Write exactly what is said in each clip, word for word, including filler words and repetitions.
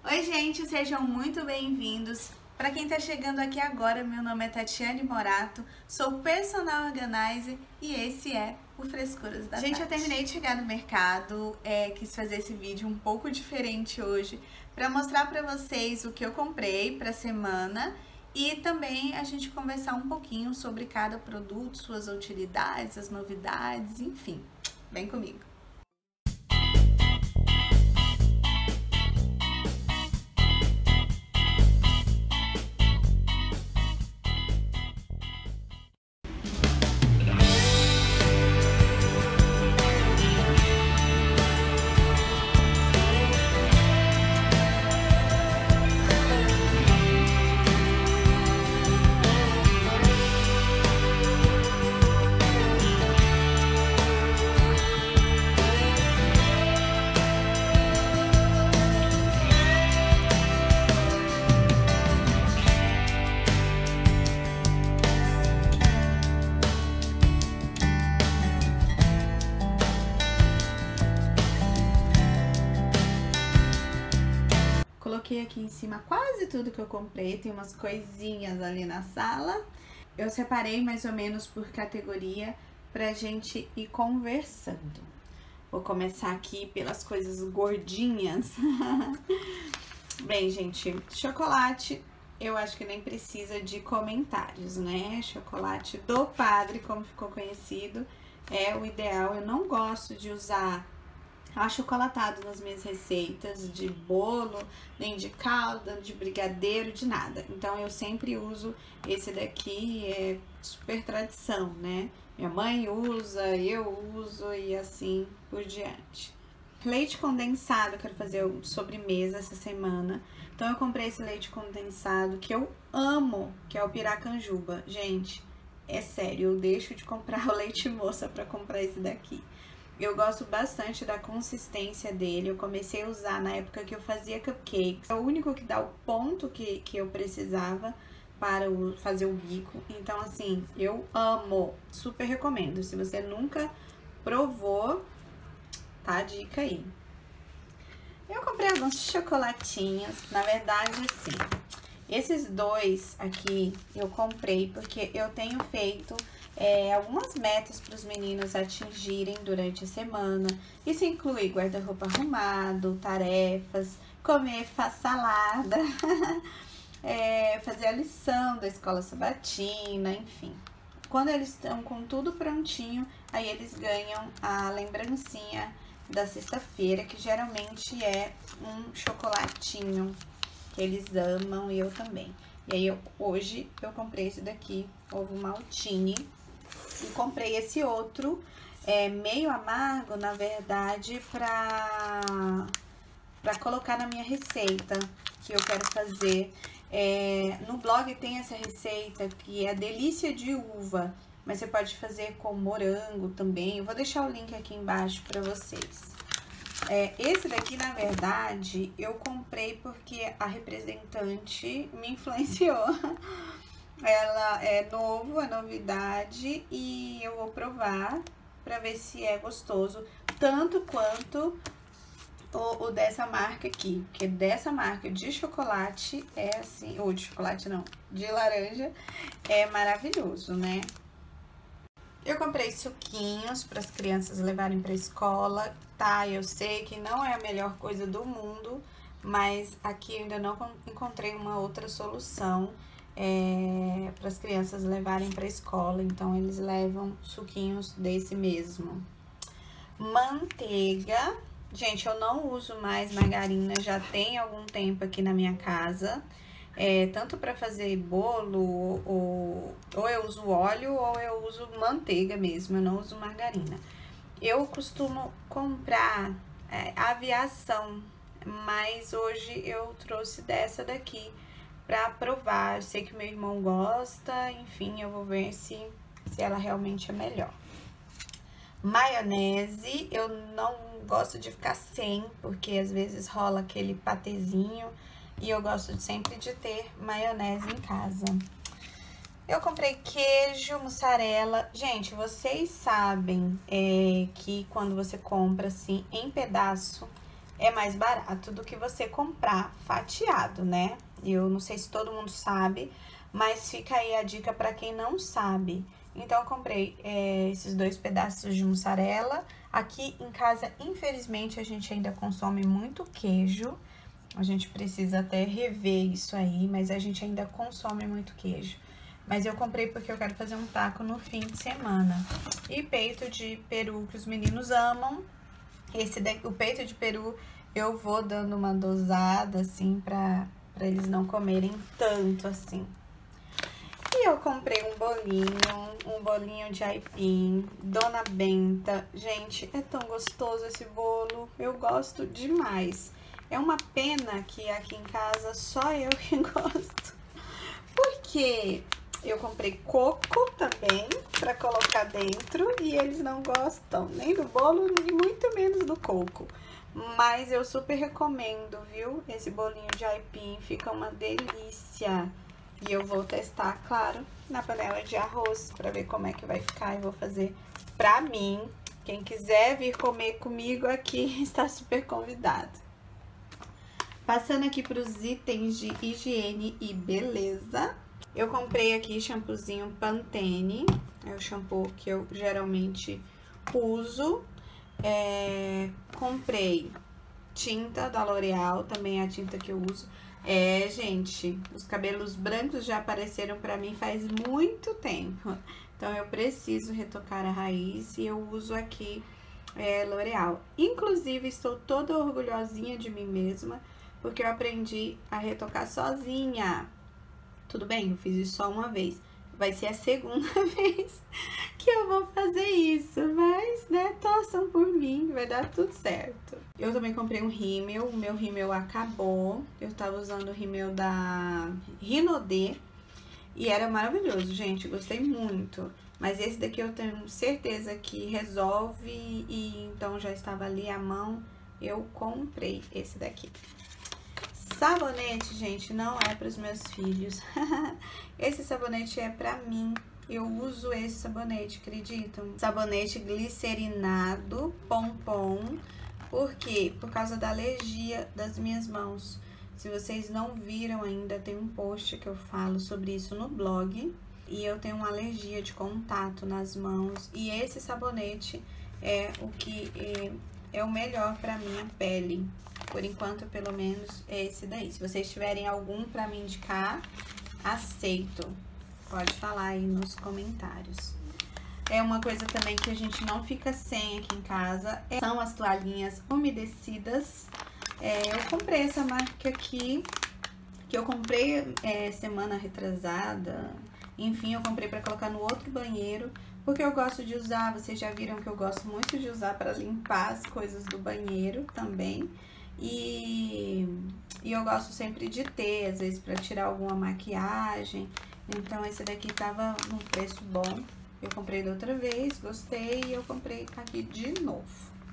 Oi, gente, sejam muito bem-vindos. Para quem está chegando aqui agora, meu nome é Tatiane Morato, sou personal organizer e esse é o Frescuras da Gente, Tati. Eu terminei de chegar no mercado, é, quis fazer esse vídeo um pouco diferente hoje para mostrar para vocês o que eu comprei para a semana e também a gente conversar um pouquinho sobre cada produto, suas utilidades, as novidades, enfim. Vem comigo. Coloquei aqui em cima quase tudo que eu comprei, tem umas coisinhas ali na sala. Eu separei mais ou menos por categoria pra gente ir conversando. Vou começar aqui pelas coisas gordinhas. Bem, gente, chocolate, eu acho que nem precisa de comentários, né? Chocolate do Padre, como ficou conhecido, é o ideal. Eu não gosto de usar achocolatado nas minhas receitas de bolo, nem de calda, de brigadeiro, de nada. Então, eu sempre uso esse daqui, é super tradição, né? Minha mãe usa, eu uso e assim por diante. Leite condensado, eu quero fazer sobremesa essa semana. Então, eu comprei esse leite condensado que eu amo, que é o Piracanjuba. Gente, é sério, eu deixo de comprar o leite moça pra comprar esse daqui. Eu gosto bastante da consistência dele, eu comecei a usar na época que eu fazia cupcakes. É o único que dá o ponto que, que eu precisava para o, fazer o bico. Então, assim, eu amo, super recomendo. Se você nunca provou, tá a dica aí. Eu comprei alguns chocolatinhos, na verdade, assim, esses dois aqui eu comprei porque eu tenho feito É, algumas metas para os meninos atingirem durante a semana. Isso inclui guarda-roupa arrumado, tarefas, comer salada, é, fazer a lição da escola sabatina, enfim. Quando eles estão com tudo prontinho, aí eles ganham a lembrancinha da sexta-feira, que geralmente é um chocolatinho que eles amam e eu também. E aí, eu, hoje, eu comprei esse daqui, ovo maltine. E comprei esse outro, é, meio amargo, na verdade, pra, pra colocar na minha receita que eu quero fazer. É, no blog tem essa receita que é delícia de uva, mas você pode fazer com morango também. Eu vou deixar o link aqui embaixo pra vocês. É, esse daqui, na verdade, eu comprei porque a representante me influenciou. Ela é novo, é novidade e eu vou provar pra ver se é gostoso, tanto quanto o, o dessa marca aqui, porque dessa marca de chocolate é assim, ou de chocolate não, de laranja, é maravilhoso, né? Eu comprei suquinhos para as crianças levarem para escola, tá? Eu sei que não é a melhor coisa do mundo, mas aqui eu ainda não encontrei uma outra solução. É, para as crianças levarem para a escola, então eles levam suquinhos desse mesmo. Manteiga, gente, eu não uso mais margarina, já tem algum tempo aqui na minha casa, é, tanto para fazer bolo, ou, ou eu uso óleo ou eu uso manteiga mesmo, eu não uso margarina. Eu costumo comprar é, aviação, mas hoje eu trouxe dessa daqui pra provar. Eu sei que meu irmão gosta, enfim, eu vou ver se, se ela realmente é melhor. Maionese, eu não gosto de ficar sem, porque às vezes rola aquele patezinho, e eu gosto sempre de ter maionese em casa. Eu comprei queijo, mussarela. Gente, vocês sabem é, que quando você compra assim em pedaço, é mais barato do que você comprar fatiado, né? Eu não sei se todo mundo sabe, mas fica aí a dica para quem não sabe. Então, eu comprei é, esses dois pedaços de mussarela. Aqui em casa, infelizmente, a gente ainda consome muito queijo. A gente precisa até rever isso aí, mas a gente ainda consome muito queijo. Mas eu comprei porque eu quero fazer um taco no fim de semana. E peito de peru que os meninos amam. Esse daqui, o peito de peru, eu vou dando uma dosada, assim, pra, pra eles não comerem tanto, assim. E eu comprei um bolinho, um bolinho de aipim, Dona Benta. Gente, é tão gostoso esse bolo, eu gosto demais. É uma pena que aqui em casa só eu que gosto. Porque eu comprei coco também pra colocar dentro e eles não gostam nem do bolo e muito menos do coco. Mas eu super recomendo, viu? Esse bolinho de aipim fica uma delícia. E eu vou testar, claro, na panela de arroz pra ver como é que vai ficar. E vou fazer pra mim. Quem quiser vir comer comigo aqui está super convidado. Passando aqui pros itens de higiene e beleza. Eu comprei aqui shampoozinho Pantene. É o shampoo que eu geralmente uso. É, comprei tinta da L'Oréal, também é a tinta que eu uso. É, gente, os cabelos brancos já apareceram pra mim faz muito tempo. Então, eu preciso retocar a raiz e eu uso aqui é, L'Oréal. Inclusive, estou toda orgulhosinha de mim mesma, porque eu aprendi a retocar sozinha. Tudo bem, eu fiz isso só uma vez. Vai ser a segunda vez que eu vou fazer isso, mas, né, torçam por mim, vai dar tudo certo. Eu também comprei um rímel, o meu rímel acabou. Eu tava usando o rímel da Rinodê e era maravilhoso, gente, gostei muito. Mas esse daqui eu tenho certeza que resolve e então já estava ali à mão, eu comprei esse daqui. Sabonete, gente, não é para os meus filhos. Esse sabonete é para mim. Eu uso esse sabonete, acreditam? Sabonete glicerinado, pompom. Por quê? Por causa da alergia das minhas mãos. Se vocês não viram ainda, tem um post que eu falo sobre isso no blog. E eu tenho uma alergia de contato nas mãos. E esse sabonete é o que é, é o melhor para minha pele. Por enquanto, pelo menos, é esse daí. Se vocês tiverem algum pra me indicar, aceito. Pode falar aí nos comentários. É uma coisa também que a gente não fica sem aqui em casa. São as toalhinhas umedecidas. É, eu comprei essa marca aqui, que eu comprei é, semana retrasada. Enfim, eu comprei pra colocar no outro banheiro, porque eu gosto de usar. Vocês já viram que eu gosto muito de usar pra limpar as coisas do banheiro também. E, e eu gosto sempre de ter, às vezes, pra tirar alguma maquiagem. Então, esse daqui tava num preço bom. Eu comprei da outra vez, gostei, e eu comprei aqui de novo.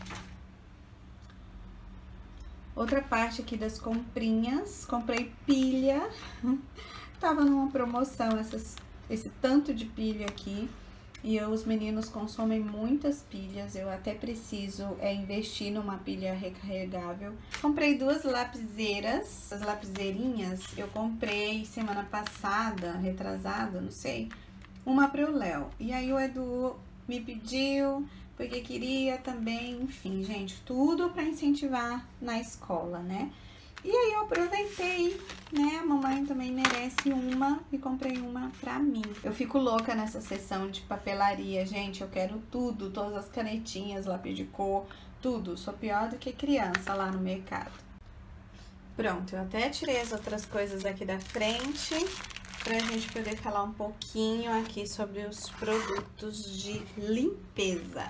Outra parte aqui das comprinhas, comprei pilha. Tava numa promoção essas, esse tanto de pilha aqui. E eu, os meninos consomem muitas pilhas, eu até preciso é, investir numa pilha recarregável. Comprei duas lapiseiras, as lapiseirinhas eu comprei semana passada, retrasada, não sei, uma pro Léo. E aí o Edu me pediu, porque queria também, enfim, gente, tudo pra incentivar na escola, né? E aí eu aproveitei, né, a mamãe também merece uma e comprei uma pra mim. Eu fico louca nessa seção de papelaria, gente, eu quero tudo, todas as canetinhas, lápis de cor, tudo. Sou pior do que criança lá no mercado. Pronto, eu até tirei as outras coisas aqui da frente, pra gente poder falar um pouquinho aqui sobre os produtos de limpeza.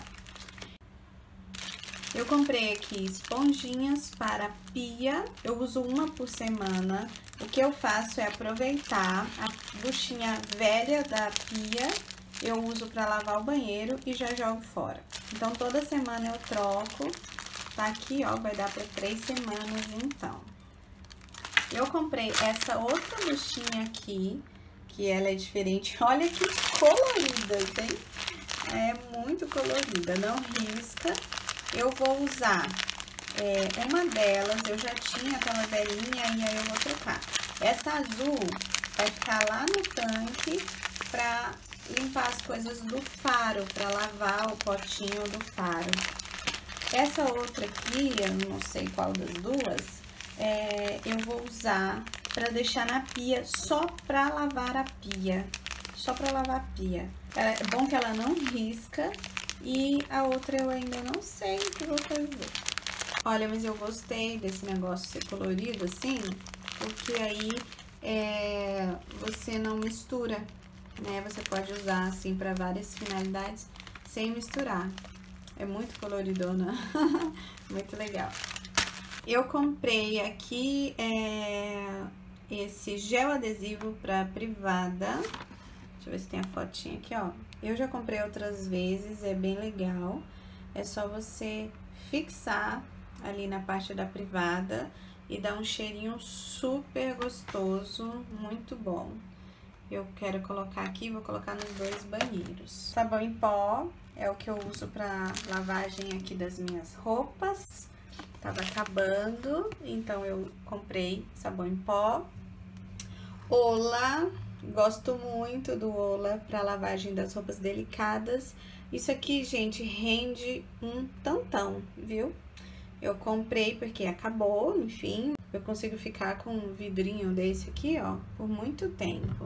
Eu comprei aqui esponjinhas para pia, eu uso uma por semana. O que eu faço é aproveitar a buchinha velha da pia, eu uso para lavar o banheiro e já jogo fora. Então, toda semana eu troco, tá aqui, ó, vai dar para três semanas, então. Eu comprei essa outra buchinha aqui, que ela é diferente, olha que colorida, hein? É muito colorida, não risca. Eu vou usar É, uma delas eu já tinha aquela velhinha e aí eu vou trocar. Essa azul vai ficar lá no tanque pra limpar as coisas do faro, pra lavar o potinho do faro. Essa outra aqui, eu não sei qual das duas, é, eu vou usar pra deixar na pia, só pra lavar a pia. Só pra lavar a pia. É bom que ela não risca e a outra eu ainda não sei o que vou fazer. Olha, mas eu gostei desse negócio ser colorido assim, porque aí é, você não mistura, né? Você pode usar assim pra várias finalidades sem misturar. É muito coloridona, muito legal. Eu comprei aqui é, esse gel adesivo pra privada. Deixa eu ver se tem a fotinha aqui, ó. Eu já comprei outras vezes, é bem legal. É só você fixar ali na parte da privada e dar um cheirinho super gostoso, muito bom. Eu quero colocar aqui, vou colocar nos dois banheiros. Sabão em pó é o que eu uso pra lavagem aqui das minhas roupas. Tava acabando, então eu comprei sabão em pó. Ola, gosto muito do Ola pra lavagem das roupas delicadas. Isso aqui, gente, rende um tantão, viu? Eu comprei porque acabou, enfim. Eu consigo ficar com um vidrinho desse aqui, ó, por muito tempo.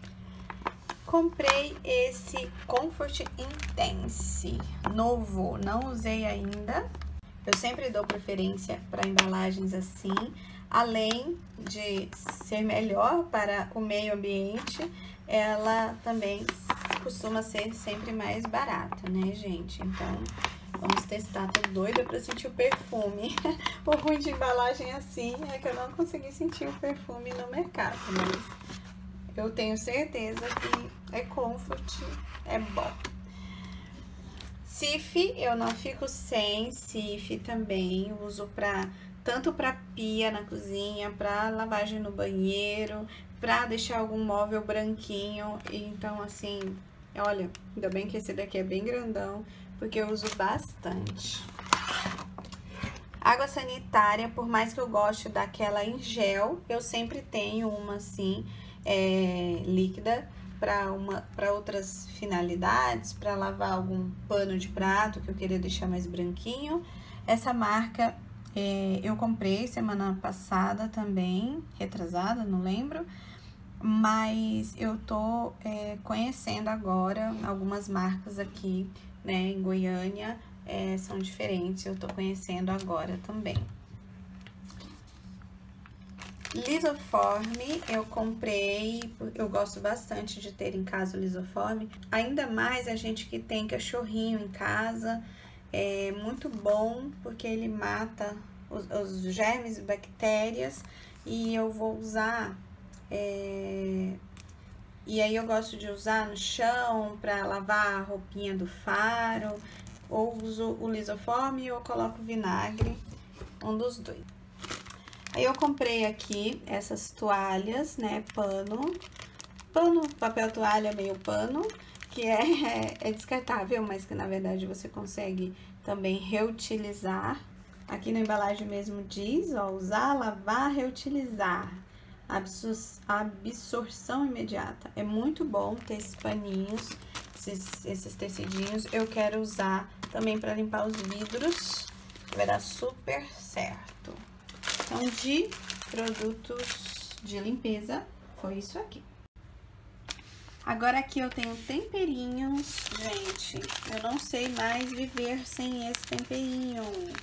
Comprei esse Comfort Intense novo, não usei ainda. Eu sempre dou preferência para embalagens assim, além de ser melhor para o meio ambiente, ela também costuma ser sempre mais barata, né, gente? Então, vamos testar. Tô doida para sentir o perfume. O ruim de embalagem assim é que eu não consegui sentir o perfume no mercado, mas eu tenho certeza que é Comfort, é bom. Cif, eu não fico sem Cif também, uso pra, tanto para pia na cozinha, para lavagem no banheiro, para deixar algum móvel branquinho. Então, assim, olha, ainda bem que esse daqui é bem grandão, porque eu uso bastante. Água sanitária, por mais que eu goste daquela em gel, eu sempre tenho uma assim, é, líquida, para uma para outras finalidades, para lavar algum pano de prato que eu queria deixar mais branquinho. Essa marca é, eu comprei semana passada também, retrasada, não lembro, mas eu tô é, conhecendo agora algumas marcas aqui, né, em Goiânia, é, são diferentes, eu tô conhecendo agora também. Lisoforme, eu comprei, eu gosto bastante de ter em casa o lisoforme, ainda mais a gente que tem cachorrinho em casa, é muito bom porque ele mata os, os germes e bactérias, e eu vou usar, é, e aí eu gosto de usar no chão para lavar a roupinha do faro, ou uso o lisoforme ou coloco vinagre, um dos dois. Aí eu comprei aqui essas toalhas, né, pano, pano, papel toalha meio pano, que é, é descartável, mas que na verdade você consegue também reutilizar. Aqui na embalagem mesmo diz, ó, usar, lavar, reutilizar, Absor absorção imediata. É muito bom ter esses paninhos, esses, esses tecidinhos. Eu quero usar também para limpar os vidros, vai dar super certo. Então, de produtos de limpeza, foi isso aqui. Agora aqui eu tenho temperinhos, gente, eu não sei mais viver sem esse temperinho.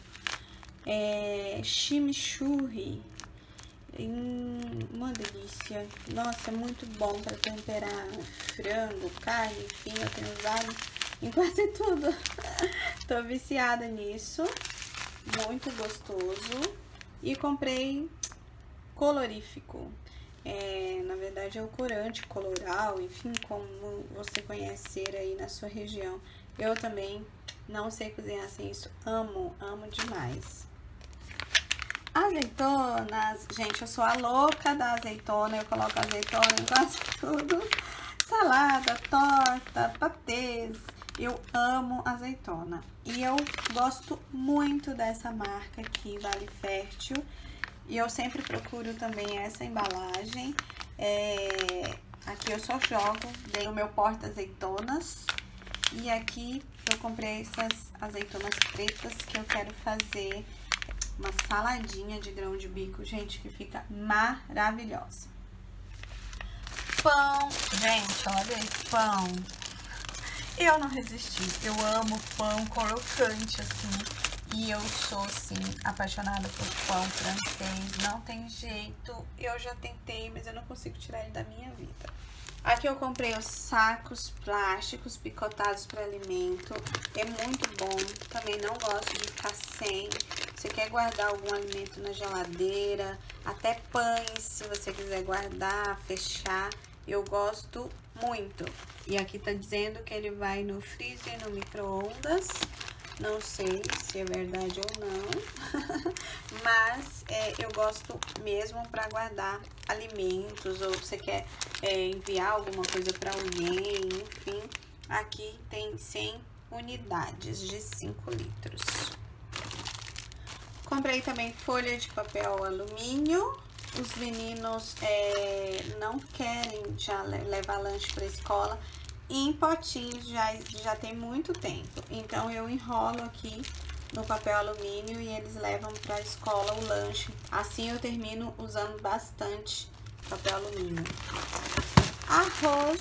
É chimichurri, hum, uma delícia. Nossa, é muito bom para temperar frango, carne, enfim, eu tenho usado em quase tudo. Tô viciada nisso, muito gostoso. E comprei colorífico, é, na verdade é o corante coloral, enfim, como você conhecer aí na sua região. Eu também não sei cozinhar sem isso, amo, amo demais. Azeitonas, gente, eu sou a louca da azeitona, eu coloco azeitona em quase tudo. Salada, torta, patês, Eu amo azeitona e eu gosto muito dessa marca aqui, Vale Fértil. E eu sempre procuro também essa embalagem. É... Aqui eu só jogo, dei o meu porta-azeitonas. E aqui eu comprei essas azeitonas pretas que eu quero fazer uma saladinha de grão de bico, gente, que fica maravilhosa. Pão, gente, olha esse pão. Eu não resisti, eu amo pão crocante, assim, e eu sou, assim, apaixonada por pão francês, não tem jeito, eu já tentei, mas eu não consigo tirar ele da minha vida. Aqui eu comprei os sacos plásticos picotados para alimento, é muito bom, também não gosto de ficar sem. Você quer guardar algum alimento na geladeira, até pães, se você quiser guardar, fechar, eu gosto muito. E aqui tá dizendo que ele vai no freezer, no micro-ondas. Não sei se é verdade ou não, mas é, eu gosto mesmo para guardar alimentos, ou você quer é, enviar alguma coisa para alguém, enfim. Aqui tem cem unidades de cinco litros. Comprei também folha de papel alumínio. Os meninos é, não querem já levar lanche para a escola em potinhos, já, já tem muito tempo. Então, eu enrolo aqui no papel alumínio e eles levam para a escola o lanche. Assim, eu termino usando bastante papel alumínio. Arroz.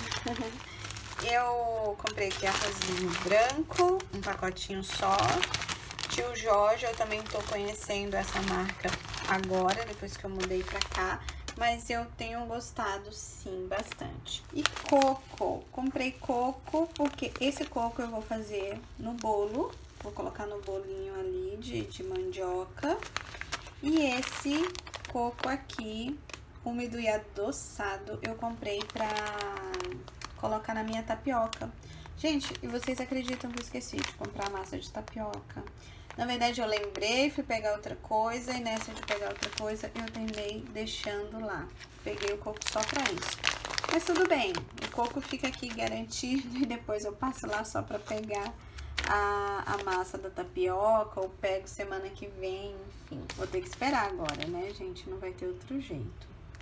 Eu comprei aqui arrozinho branco, um pacotinho só. Tio Jorge, eu também tô conhecendo essa marca agora, depois que eu mudei pra cá, mas eu tenho gostado sim, bastante. E coco, comprei coco porque esse coco eu vou fazer no bolo, vou colocar no bolinho ali de, de mandioca. E esse coco aqui, úmido e adoçado, eu comprei pra colocar na minha tapioca. Gente, e vocês acreditam que eu esqueci de comprar massa de tapioca? Na verdade, eu lembrei, fui pegar outra coisa e nessa de pegar outra coisa, eu terminei deixando lá. Peguei o coco só pra isso. Mas tudo bem, o coco fica aqui garantido e depois eu passo lá só pra pegar a, a massa da tapioca ou pego semana que vem, enfim. Vou ter que esperar agora, né, gente? Não vai ter outro jeito.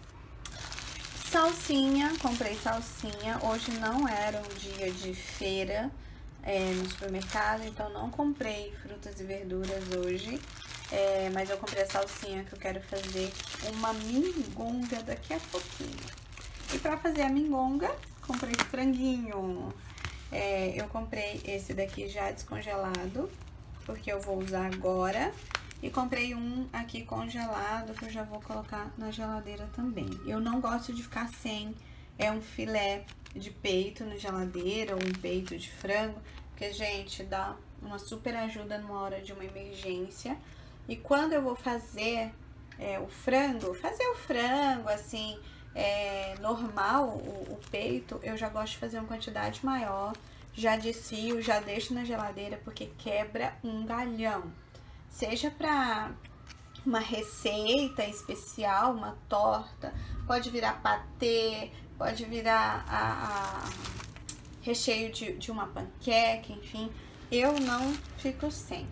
Salsinha, comprei salsinha. Hoje não era um dia de feira é, no supermercado, então não comprei frutas e verduras hoje. É, mas eu comprei a salsinha que eu quero fazer uma mingonga daqui a pouquinho. E pra fazer a mingonga, comprei franguinho. É, eu comprei esse daqui já descongelado, porque eu vou usar agora. E comprei um aqui congelado, que eu já vou colocar na geladeira também. Eu não gosto de ficar sem é um filé de peito na geladeira, ou um peito de frango, porque, gente, dá uma super ajuda numa hora de uma emergência. E quando eu vou fazer é, o frango, fazer o frango, assim, é, normal, o, o peito, eu já gosto de fazer uma quantidade maior. Já desfio, já deixo na geladeira, porque quebra um galhão. Seja para uma receita especial, uma torta, pode virar patê, pode virar a, a recheio de, de uma panqueca, enfim, eu não fico sem.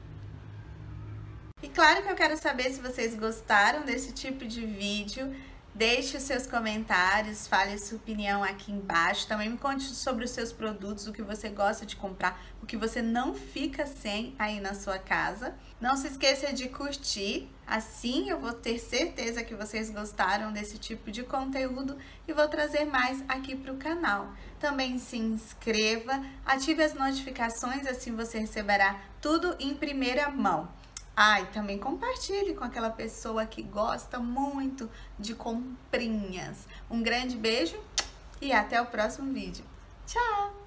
E claro que eu quero saber se vocês gostaram desse tipo de vídeo. Deixe os seus comentários, fale a sua opinião aqui embaixo. Também me conte sobre os seus produtos, o que você gosta de comprar, o que você não fica sem aí na sua casa. Não se esqueça de curtir, assim eu vou ter certeza que vocês gostaram desse tipo de conteúdo e vou trazer mais aqui para o canal. Também se inscreva, ative as notificações, assim você receberá tudo em primeira mão. Ah, e também compartilhe com aquela pessoa que gosta muito de comprinhas. Um grande beijo e até o próximo vídeo. Tchau!